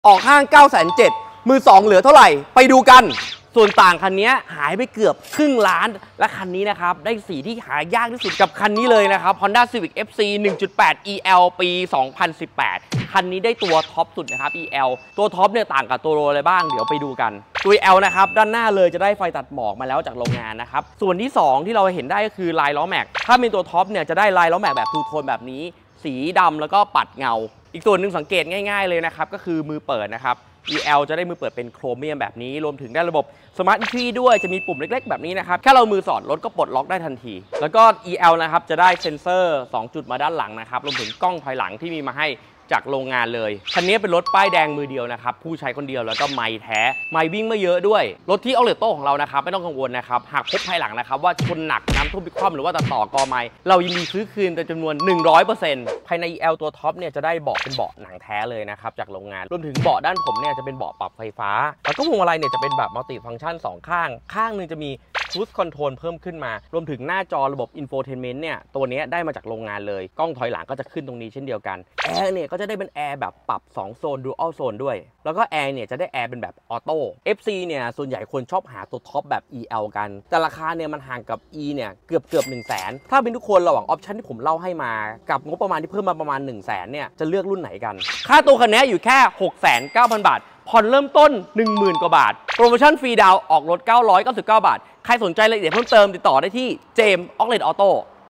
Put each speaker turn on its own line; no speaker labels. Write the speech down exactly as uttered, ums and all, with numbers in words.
ออกห้าง เก้าแสนเจ็ดหมื่น มือสองเหลือเท่าไหร่ไปดูกันส่วนต่างคันนี้หายไปเกือบครึ่งล้านและคันนี้นะครับได้สีที่หายากที่สุดกับคันนี้เลยนะครับ Honda Civic เอฟ ซี หนึ่งจุดแปด อี แอล ปี สองพันสิบแปด คันนี้ได้ตัวท็อปสุดนะครับ อี แอล ตัวท็อปเนี่ยต่างกับตัวโรอะไรบ้างเดี๋ยวไปดูกันตัว อี แอล นะครับด้านหน้าเลยจะได้ไฟตัดหมอกมาแล้วจากโรงงานนะครับส่วนที่สองที่เราเห็นได้ก็คือลายล้อแม็กถ้าเป็นตัวท็อปเนี่ยจะได้ลายล้อแม็กแบบทูโทนแบบนี้สีดำแล้วก็ปัดเงาอีกส่วนหนึ่งสังเกตง่ายๆเลยนะครับก็คือมือเปิดนะครับ อี แอล จะได้มือเปิดเป็นโครเมียมแบบนี้รวมถึงได้ระบบ Smart Entry ด้วยจะมีปุ่มเล็กๆแบบนี้นะครับแค่เรามือสอดรถก็ปลดล็อกได้ทันทีแล้วก็ อี แอล นะครับจะได้เซ็นเซอร์สองจุดมาด้านหลังนะครับรวมถึงกล้องถอยหลังที่มีมาให้จากโรงงานเลยคันนี้เป็นรถป้ายแดงมือเดียวนะครับผู้ใช้คนเดียวแล้วก็ไม่แท้ไม่วิ่งไม่เยอะด้วยรถที่เอาเลโต้ของเรานะครับไม่ต้องกังวลนะครับหากพบภายหลังนะครับว่าชนหนักน้ำท่วมพิคว่ำหรือว่าตัดต่อกอไม้เรายินดีซื้อคืนเป็นจำนวน หนึ่งร้อยเปอร์เซ็นต์ ภายใน อี แอล ตัวท็อปเนี่ยจะได้เบาะเป็นเบาะหนังแท้เลยนะครับจากโรงงานรวมถึงเบาะด้านผมเนี่ยจะเป็นเบาะปรับไฟฟ้าแล้วก็พวงมาลัยเนี่ยจะเป็นแบบมัลติฟังก์ชันสองข้างข้างนึงจะมีCruise Control เพิ่มขึ้นมารวมถึงหน้าจอระบบ Infotainment เนี่ยตัวนี้ได้มาจากโรงงานเลยกล้องถอยหลังก็จะขึ้นตรงนี้เช่นเดียวกันแอร์เนี่ยก็จะได้เป็นแอร์แบบปรับสองโซน Dual Zone ด้วยแล้วก็แอร์เนี่ยจะได้แอร์เป็นแบบออโต้ เอฟ ซี เนี่ยส่วนใหญ่คนชอบหาตัวท็อปแบบ อี แอล กันแต่ราคาเนี่ยมันห่างกับ E เนี่ยเกือบเกือบหนึ่งแสนถ้าเป็นทุกคนระหว่างออปชั่นที่ผมเล่าให้มากับงบประมาณที่เพิ่มมาประมาณหนึ่งแสนเนี่ยจะเลือกรุ่นไหนกันค่าตัวคันนี้อยู่แค่ หกแสนเก้าพัน บาทผ่อนเริ่มต้น หนึ่งหมื่น กว่าบาทโปรโมชั่นฟรีดาวออกรถเก้าร้อยเก้าสิบเก้าบาทใครสนใจรายละเอียดเพิ่มเติมติดต่อได้ที่เจมส์ออกเลตออโต้